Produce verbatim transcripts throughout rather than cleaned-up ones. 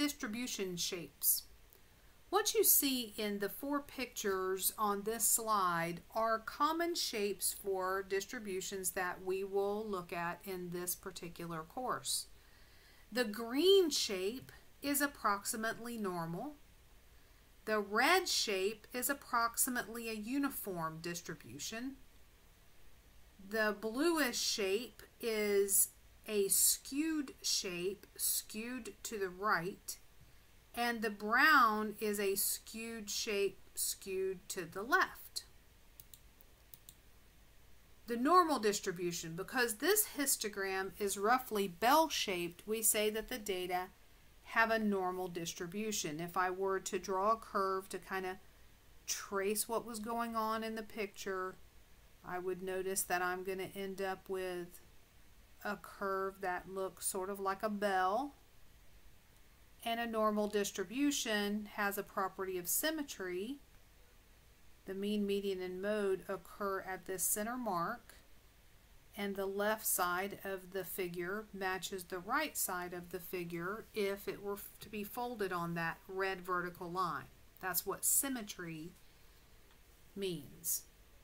distribution shapes. What you see in the four pictures on this slide are common shapes for distributions that we will look at in this particular course. The green shape is approximately normal. The red shape is approximately a uniform distribution. The bluish shape is a skewed shape, skewed to the right, and the brown is a skewed shape, skewed to the left. The normal distribution, because this histogram is roughly bell-shaped, we say that the data have a normal distribution. If I were to draw a curve to kind of trace what was going on in the picture, I would notice that I'm going to end up with a curve that looks sort of like a bell. And a normal distribution has a property of symmetry. The mean, median, and mode occur at this center mark, and the left side of the figure matches the right side of the figure if it were to be folded on that red vertical line. That's what symmetry means.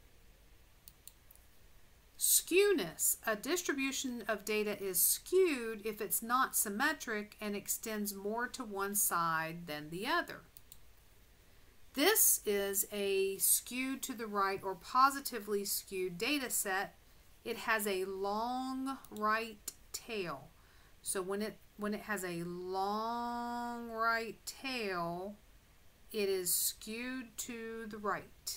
Skewness. A distribution of data is skewed if it's not symmetric and extends more to one side than the other. This is a skewed to the right or positively skewed data set. It has a long right tail. So when it when it has a long right tail, it is skewed to the right.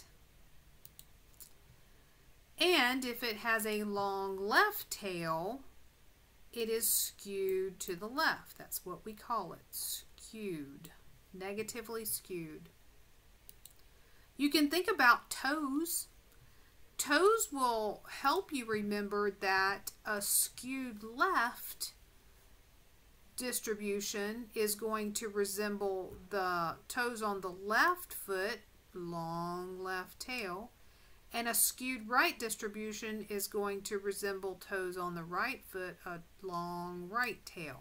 And if it has a long left tail, it is skewed to the left. That's what we call it, skewed, negatively skewed. You can think about toes. Toes will help you remember that a skewed left distribution is going to resemble the toes on the left foot, long left tail, and a skewed right distribution is going to resemble toes on the right foot, a long right tail.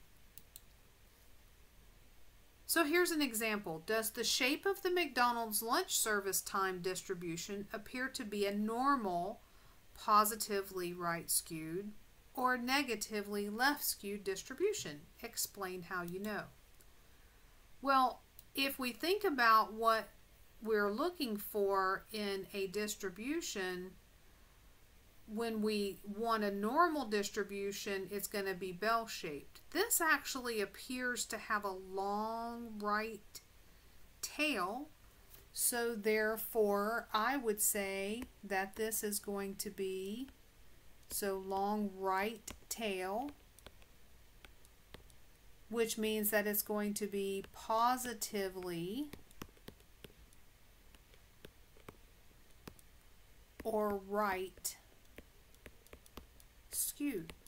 So here's an example. Does the shape of the McDonald's lunch service time distribution appear to be a normal, positively right skewed, or negatively left skewed distribution? Explain how you know. Well, if we think about what we're looking for in a distribution, when we want a normal distribution, it's going to be bell-shaped. This actually appears to have a long right tail, so therefore I would say that this is going to be, so long right tail, which means that it's going to be positively or right skewed.